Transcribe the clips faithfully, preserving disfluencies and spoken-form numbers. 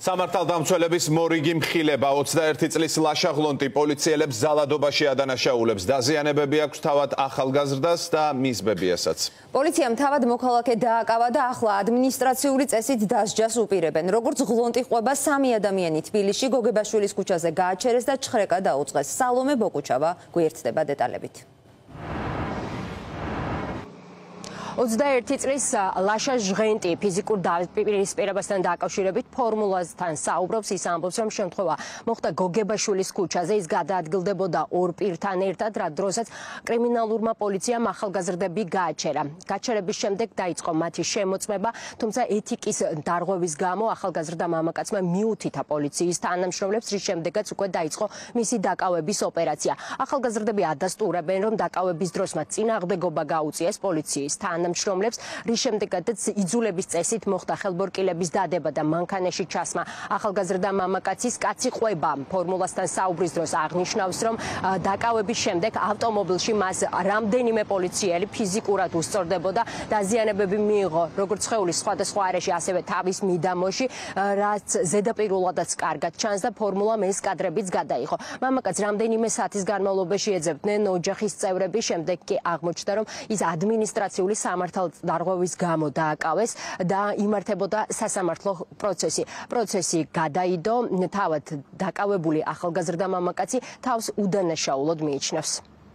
სამართალდამცველების მორიგი მხილება ოცდაერთი წლის ლაშა ჟღენტი პოლიციელებს ძალადობაში ადანაშაულებს. დაზიანებები აქვს თავად ახალგაზრდას და მის ბებიასაც. პოლიციამ თავად მოქალაქე დააკავა და ახლა ადმინისტრაციული წესით დასჯას უპირებენ. როგორც ჟღენტი ყვება სამი ადამიანი თბილისში გოგებაშვილის ქუჩაზე გააჩერეს და ჩხრეკა დაუწყეს. სალომე ბოკუჩავა გვერდდება დეტალებით. ოცდაერთი წლის ლაშა ჟღენტი ფიზიკურ პირისპირებასთან დაკავშირებით ფორმულასთან საუბრობს. ის ამბობს, რომ შემთხვევა მოხდა გოგებაშვილის ქუჩაზე. ის გადაადგილდებოდა ორ პირთან ერთად, რა დროსაც კრიმინალურმა პოლიციამ ახალგაზრდები გააჩერა. გაჩერების შემდეგ დაიწყო მათი შემოწმება, თუმცა ეთიკის დარღვევის გამო ახალგაზრდა მამაკაცმა მიუთითა პოლიციის თანამშრომლებს, რის შემდეგაც უკვე დაიწყო მისი დაკავების ოპერაცია. ახალგაზრდები ადასტურებენ, რომ დაკავების დროს მათ წინააღმდეგობა გაუწიეს პოლიციის თანამშრომლებს. შრომლებს, რის შემდეგაც იძულების წესით მოხდა ხელბორკილების დადება და მანქანაში ჩასმა. ახალგაზრდა მამაკაცის კაცი ყვება ფორმულასთან საუბრის დროს აღნიშნავს, რომ დაკავების შემდეგ ავტომობილში მას რამდენიმე პოლიციელი ფიზიკურად უსწორდებოდა. დაზიანებები მიიღო როგორც სხეულის სხვადასხვა არეში, ასევე თავის მიდამოში, რაც ზედაპირულადაც კარგად ჩანს და ფორმულამ ეს კადრებიც გადაიღო. მამაკაცს რამდენიმე საათის განმავლობაში ეძებდნენ ოჯახის წევრები, შემდეგ კი აღმოჩნდა, რომ ის ადმინისტრაციული სამართალდარღვევის გამო დააკავეს და იმართებოდა სასამართლო პროცესი. პროცესი გადაიდო, თავად დაკავებული ახალგაზრდა მამაკაცი თავს უდანაშაულოდ მიიჩნევს.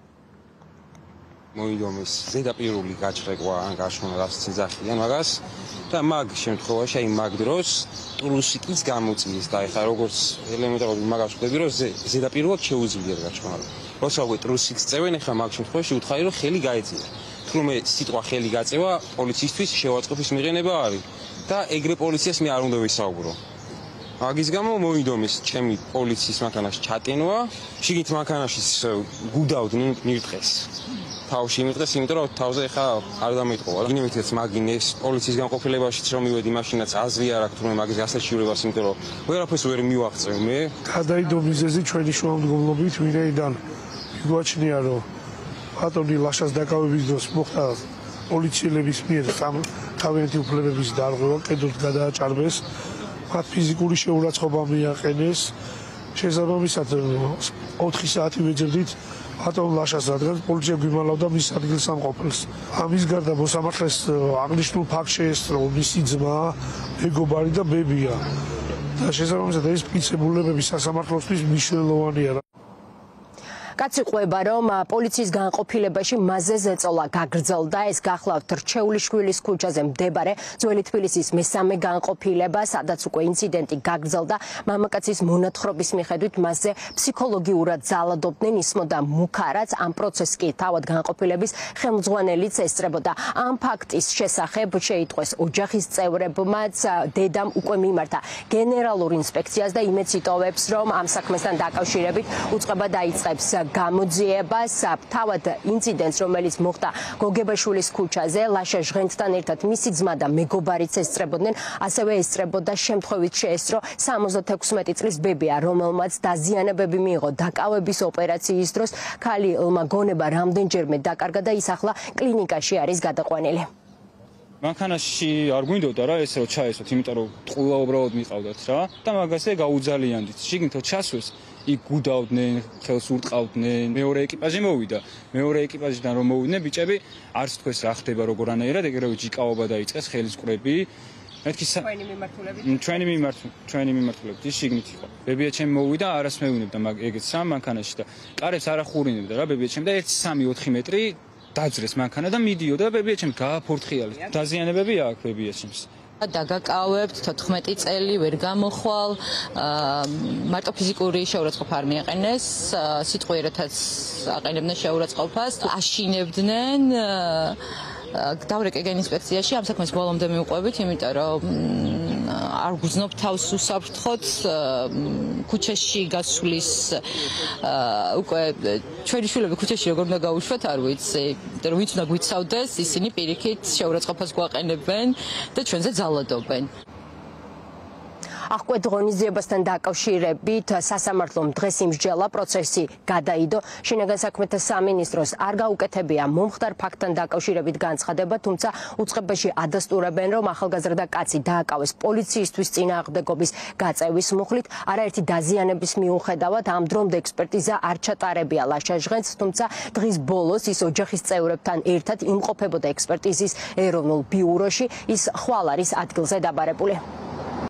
მოიგონეს ზედაპირული გაჭრეკვა ან გაშონა რაც ძახიან მაგას და მაგ შემთხვევაში აი მაგ დროს ტრუსიკიც გამოწიეს და ეხლა როგორც ელემენტარულად მაგას ვხვდები რომ ზედაპირულად შეუძლია გაჭრა. როცა უკვე ტრუსიკს წევენ ეხლა მაგ შემთხვევაში უთხარი რომ ხელი გაეწია. თუმცა სიტყვა ხელი გაწევა პოლიციისთვის შევაწყობის მიღება არის და ეგრე პოლიციას მე არ უნდა ვისაუბრო. მაგის გამო მოიდომეს ჩემი პოლიციის მანქანაში ჩატენვა, შიგნით მანქანაში გუდავდნენ მირტყეს. თავში მირტყეს, იმიტომ რომ თავზე ხა არ დამეთყოვა. გინემეთიც მაგინეს პოლიციის განყოფილებაშიც რომ მივედი მაშინაც აზრი არ აქვს თუმცა მაგის გასაჩივრებას, იმიტომ რომ ვერაფერს ვერ მივაღწევ მე. გადაიდო მიზეზი ჩვენი შუამდგომლობით, ვინაიდან გვაჩნია რომ ბატონი ლაშას დაკავების დროს მოხდა პოლიციელების მიერ თავიანთი უფლებების დარღვევა, კედოთ გადააჭარბეს, მათ ფიზიკური შეურაცხყოფა მიაყენეს. შესაბამისად ოთხი საათი ვეძებდით ბატონ ლაშას, რადგან პოლიცია გვიმალავდა მის ადგილსამყოფელს. ამის გარდა მოსამართლეს აღნიშნულ ფაქტს შეესწრო მისი ძმა, მეგობარი და ბებია. და შესაბამისად ეს მტკიცებულებები სასამართლოსთვის მნიშვნელოვანია. კაცი ყვება, რომ პოლიციის განყოფილებაში მასზე ზეწოლა გაგრძელდა. ეს გახლავთ რჩეულიშვილის ქუჩაზე მდებარე ძველი თბილისის მესამე განყოფილება, სადაც უკვე ინციდენტი გაგრძელდა. მამაკაცის მონათხრობის მიხედვით მასზე ფსიქოლოგიურად ძალადობდნენ, ისმოდა მუქა, რაც ამ პროცესს კი თავად განყოფილების ხელმძღვანელიც ესწრებოდა. ამ ფაქტის შესახებ შეიტყვეს ოჯახის წევრებმაც, დედამ უკვე მიმართა გენერალურ ინსპექციას და იმედს იტოვებს, რომ ამ საქმესთან დაკავშირებით უწყება დაიწყებს გამოძიებას. თავად ინციდენტს, რომელიც მოხდა გოგებაშვილის ქუჩაზე, ლაშა ჟღენტთან ერთად მისი ძმა და მეგობარიც ესწრებოდნენ, ასევე ესწრებოდა შემთხვევით შეესწრო სამოცდათექვსმეტი წლის ბებია, რომელმაც დაზიანებები მიიღო დაკავების ოპერაციის დროს. ქალმა გონება რამდენჯერმე დაკარგა და ის ახლა კლინიკაში არის გადაყვანილი. მანქანაში არ გვინდოდა რა ესე რომ ჩაესვათ, იმიტომ რომ ტყუილად უბრალოდ მიყავდათ რა და მაგაზე გაუძალიანდით. შიგნით ჩასვეს იქ გუდავდნენ, ხელს ურტყავდნენ. მეორე ეკიპაჟი მოვიდა. მეორე ეკიპაჟიდან რომ მოვიდნენ ბიჭები, არც თქვეს რა ხდება როგორანაირად, ეგრევე ჯიკაობა დაიწყეს, ხელის ყრები. მეთქი ჩვენი მიმართულებით. ჩვენი მიმართულებით, ჩვენი მიმართულებით ის შიგნით იყო. ბებიაჩემ მოვიდა, არას მეუნებდა მაგ ეგეც სამ მანქანაში და კარებს არ ახურინებდა რა ბებიაჩემ და ერთი სამი ოთხი მეტრი დაძრეს მანქანა და მიდიოდა და ბებიაჩემ გააფორთხიალეს. დაზიანებები აქვს ბებიაჩემს. დაგაკავებთ თოთხმეტი წელი ვერ გამოხვალ, მარტო ფიზიკური შეურაცხყოფა არ მიაყენეს, სიტყვიერათაც აყენებდნენ შეურაცხყოფას, აშინებდნენ. დავრეკე ინსპექციაში ამ საქმეს ბოლომდე მივყვებით, იმიტომ რომ არ გძნობ თავს უსაფრთხოდ ქუჩაში გასulis უკვე ჩვენი შვილები ქუჩაში როგორ უნდა გაუშვათ არ ვიცი, იმიტომ რომ ვინც უნდა გვიცავდეს, ისინი პირიქით შეურაცხყოფას გვაყენებენ და ჩვენზე ძალადობენ. აღკვეთ ღონისძიებასთან დაკავშირებით სასამართლომ დღეს იმსჯელა, პროცესი გადაიდო. შინაგან საქმეთა სამინისტროს არ გაუკეთებია მომხდარ ფაქტთან დაკავშირებით განცხადება, თუმცა უწყებაში ადასტურებენ, რომ ახალგაზრდა კაცი დააკავეს პოლიციისთვის წინააღმდეგობის გაწევის მუხლით. არაერთი დაზიანების მიუხედავად ამ დრომდე ექსპერტიზა არ ჩატარებია ლაშა ჟღენტს, თუმცა დღის ბოლოს ის ოჯახის წევრებთან ერთად იმყოფებოდა ექსპერტიზის ეროვნულ ბიუროში. ის ხვალ არის ადგილზე დაბარებული.